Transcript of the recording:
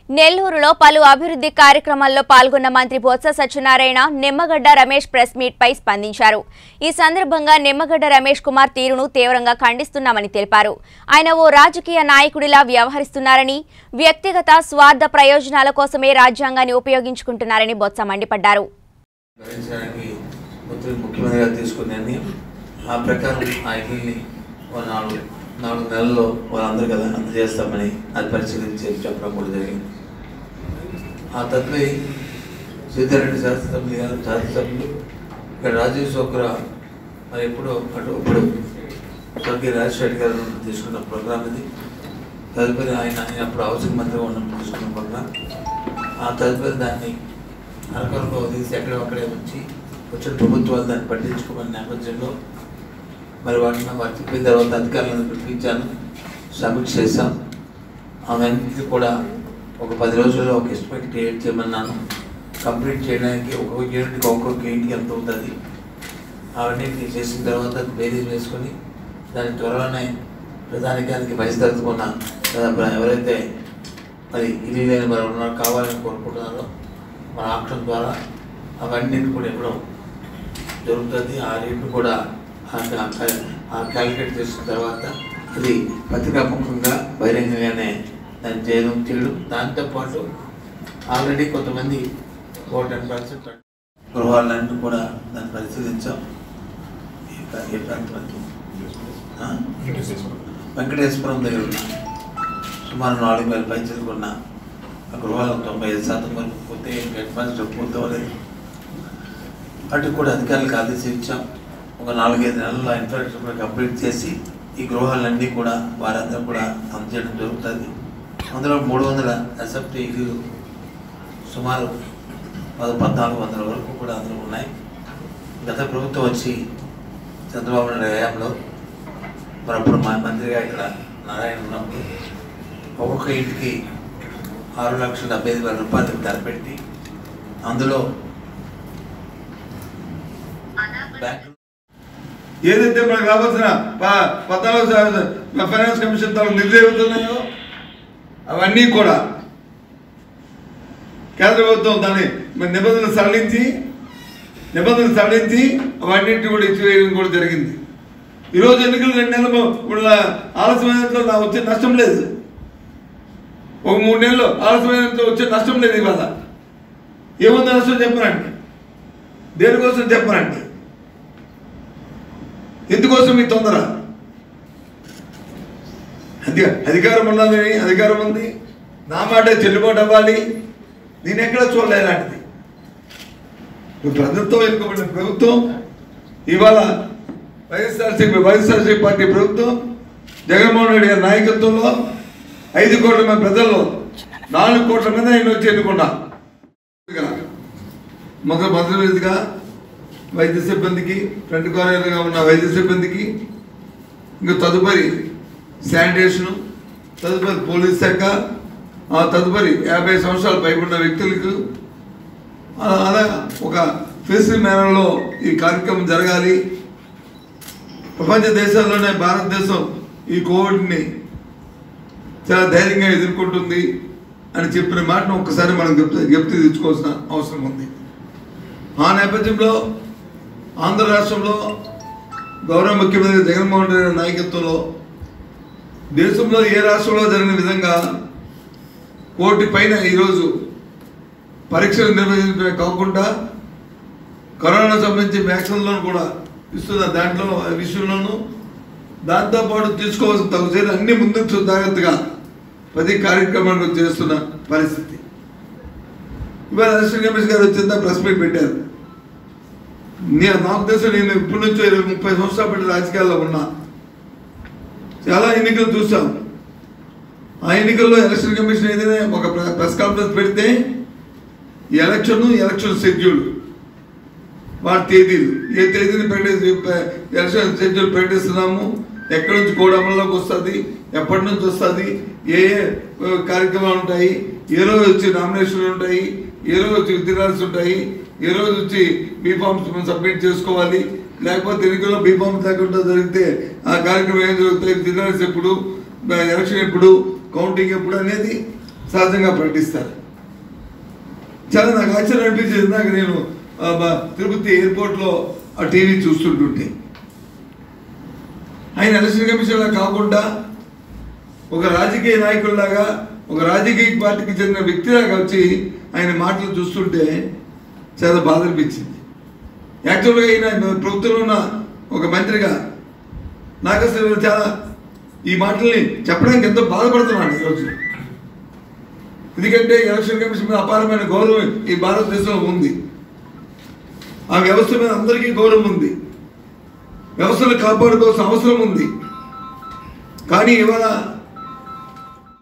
నెల్లూరులో పలు అభివృద్ధి కార్యక్రమాల్లో పాల్గొన్న మంత్రి బొత్స సత్యనారాయణ నిమ్మగడ్డ రమేష్ ప్రెస్ మీట్ పై స్పందించారు. ఈ సందర్భంగా నిమ్మగడ్డ రమేష్ కుమార్ తీరును తీవ్రంగా ఖండిస్తున్నామని తెలిపారు. ఆయన ఓ రాజకీయ నాయకుడిలా వ్యవహరిస్తున్నారని, వ్యక్తిగత స్వార్థ ప్రయోజనాల కోసమే రాజ్యాంగాన్ని ఉపయోగించుకుంటున్నారని బొత్స మండిపడ్డారు. నాలుగు నెలల్లో వాళ్ళందరూ కదా అందజేస్తామని అది పరిశీలించి చెప్పడం కూడా జరిగింది. ఆ తదుపరి సీతారెడ్డి శాసనసభ్యులు ఇక్కడ రాజీవ్ చోక్రా మరి ఇప్పుడు స్వర్గీయ రాజశేఖర్ గారు తీసుకున్న ప్రోగ్రాం ఇది. తదుపరి ఆయన అప్పుడు హౌసింగ్ మంత్రిగా ఉన్నప్పుడు తీసుకున్న ప్రోగ్రాం. ఆ తదుపరి దాన్ని అరకొరకు తీసి ఎక్కడెక్కడే వచ్చిన ప్రభుత్వాలు దాన్ని పట్టించుకోమని నేపథ్యంలో మరి వాటిని చెప్పిన తర్వాత అధికారులను పిలిపించాను, సబ్మిట్ చేశాం. అవన్నీ కూడా ఒక 10 రోజుల్లో ఒక ఎస్టిమేట్ క్రియేట్ చేయమన్నాను. కంప్లీట్ చేయడానికి ఒక్కొక్క యూనిట్కి ఒక్కొక్క ఇంటికి ఎంత ఉంటుంది అవన్నీ చేసిన తర్వాత బేరీజ్ వేసుకొని దాని త్వరలోనే ప్రధానికానికి బహిష్కరించుకున్న ఎవరైతే మరి ఇల్లు లేని మరి ఉన్నారు కావాలని కోరుకుంటున్నారో మన ఆప్షన్ ద్వారా అవన్నీ కూడా ఇవ్వడం జరుగుతుంది. ఆ రేటు కూడా క్యాలిక్యులేట్ చేసిన తర్వాత అది పత్రికాముఖంగా బహిరంగంగానే దాన్ని చేయడం. దాంతోపాటు ఆల్రెడీ కొంతమంది 10% గృహాలన్నీ కూడా దాన్ని పరిశీలించాం. ఏ ప్రాంతం వెంకటేశ్వరం దగ్గర ఉన్న సుమారు 4000 పైచలకు ఉన్న ఆ గృహాలు 95% వరకు పూర్తవ్వలేదు. వాటికి కూడా అధికారులకు ఆదేశించాం. ఒక 4-5 నెలల ఇన్ఫ్రాస్ట్రక్చర్ కంప్లీట్ చేసి ఈ గృహాలన్నీ కూడా వారందరూ కూడా అందజేయడం జరుగుతుంది. అందులో 300 అసెంబ్లీ ఇల్లు సుమారు 1400 వరకు కూడా అందులో ఉన్నాయి. గత ప్రభుత్వం వచ్చి చంద్రబాబు నాయుడు హయాంలో మరప్పుడు మా మంత్రిగా ఇక్కడ నారాయణ ఉన్నప్పుడు ఒక్కొక్క ఇంటికి 6,75,000 రూపాయలకు ధర పెట్టి అందులో బ్యాంకు ఏదైతే మనకు రావాల్సిన 14 ఫైనాన్స్ కమిషన్ తరఫు నిధులు ఏమవుతున్నాయో అవన్నీ కూడా కేంద్ర ప్రభుత్వం దాన్ని నిబంధనలు సడలించి అవన్నింటినీ కూడా ఇచ్చివేయడం కూడా జరిగింది. ఈరోజు ఎన్నికలు 2 నెలలు ఆలస్యమైనంతో నాకు వచ్చే నష్టం లేదు. ఒక 3 నెలలు ఆలస్యమైనంతో వచ్చే నష్టం లేదు. ఇవాళ ఏముంది నష్టం చెప్పనండి, దేనికోసం చెప్పనండి, ఎందుకోసం ఈ తొందర? అధికారం ఉన్నదని అధికారం ఉంది, నా మాట చెల్లుబాటు అవ్వాలి. నేను ఎక్కడ చూడలే ఇలాంటిది. ప్రభుత్వం ఎన్నుకోబడిన ప్రభుత్వం ఇవాళ వైఎస్ఆర్సీపీ పార్టీ ప్రభుత్వం జగన్మోహన్ రెడ్డి గారి నాయకత్వంలో 5 కోట్ల మంది ప్రజల్లో 4 కోట్ల మంది ఆయన వచ్చి ఎన్నుకున్నా. మొదటిగా వైద్య సిబ్బందికి, ఫ్రంట్ కార్యాలయంగా ఉన్న వైద్య సిబ్బందికి, ఇంకా తదుపరి శానిటేషను, తదుపరి పోలీస్ శాఖ, తదుపరి 50 సంవత్సరాలు పైబడిన వ్యక్తులకు అలా ఒక ఫెసిల్ మేనర్లో ఈ కార్యక్రమం జరగాలి. ప్రపంచ దేశాల్లోనే భారతదేశం ఈ కోవిడ్ని చాలా ధైర్యంగా ఎదుర్కొంటుంది అని చెప్పిన మాటను ఒక్కసారి మనం జ్ఞప్తి తెచ్చుకోవాల్సిన అవసరం ఉంది. ఆ నేపథ్యంలో ఆంధ్ర రాష్ట్రంలో గౌరవ ముఖ్యమంత్రి జగన్మోహన్ రెడ్డి నాయకత్వంలో దేశంలో ఏ రాష్ట్రంలో జరిగిన విధంగా 1 కోటి పైన ఈరోజు పరీక్షలు నిర్వహించడమే కాకుండా కరోనా సంబంధించి వ్యాక్సిన్లను కూడా ఇస్తున్న దాంట్లో విషయంలోనూ దాంతోపాటు తీసుకోవాల్సిన తగు చర్యలు అన్ని ముందుకు జాగ్రత్తగా ప్రతి కార్యక్రమాన్ని చేస్తున్న పరిస్థితి. ఇవాళ ఎలక్షన్ కమిషన్ గారు వచ్చిందా ప్రెస్ మీట్ పెట్టారు. నాకు తెలుసు, నేను ఇప్పటి నుంచి 20-30 సంవత్సరాలు పెట్టి రాజకీయాల్లో ఉన్నా, చాలా ఎన్నికలు చూసాం. ఆ ఎన్నికల్లో ఎలక్షన్ కమిషన్ ఏదైనా ఒక ప్రెస్ కాన్ఫరెన్స్ పెడితే ఎలక్షన్ షెడ్యూల్, వాటి తేదీలు, ఏ తేదీని ఎలక్షన్ షెడ్యూల్ ప్రకటిస్తున్నాము, ఎక్కడి నుంచి కోడ్ అమల్లోకి వస్తుంది, ఎప్పటి నుంచి వస్తుంది, ఏ కార్యక్రమాలు ఉంటాయి, ఏ రోజు వచ్చి నామినేషన్లు ఉంటాయి, ఏ రోజు వచ్చి విత్డ్రాల్స్ ఉంటాయి, ఏ రోజు వచ్చి బీఫామ్స్ సబ్మిట్ చేసుకోవాలి, లేకపోతే ఎన్నికల్లో బీఫామ్స్ లేకుండా జరిగితే ఆ కార్యక్రమం ఏం జరుగుతాయి, విత్డ్రాల్స్ ఎప్పుడు, ఎలక్షన్ ఎప్పుడు, కౌంటింగ్ ఎప్పుడు అనేది సహజంగా ప్రకటిస్తారు. చాలా నాకు ఆశ్చర్యం అనిపించేది. నాకు నేను తిరుపతి ఎయిర్పోర్ట్లో ఆ టీవీ చూస్తుంటుంటే ఆయన ఎలక్షన్ కమిషన్లా కాకుండా ఒక రాజకీయ నాయకుల్లాగా, ఒక రాజకీయ పార్టీకి చెందిన వ్యక్తిలాగా వచ్చి ఆయన మాటలు చూస్తుంటే చాలా బాధ అనిపించింది. యాక్చువల్గా ఈయన ప్రభుత్వంలో ఉన్న ఒక మంత్రిగా నాకు అసలు చాలా ఈ మాటల్ని చెప్పడానికి ఎంతో బాధపడుతున్నాను ఈరోజు. ఎందుకంటే ఎలక్షన్ కమిషన్ మీద అపారమైన గౌరవం ఈ భారతదేశంలో ఉంది. ఆ వ్యవస్థ మీద అందరికీ గౌరవం ఉంది. వ్యవస్థను కాపాడుకోవాల్సిన అవసరం ఉంది. కానీ ఇవాళ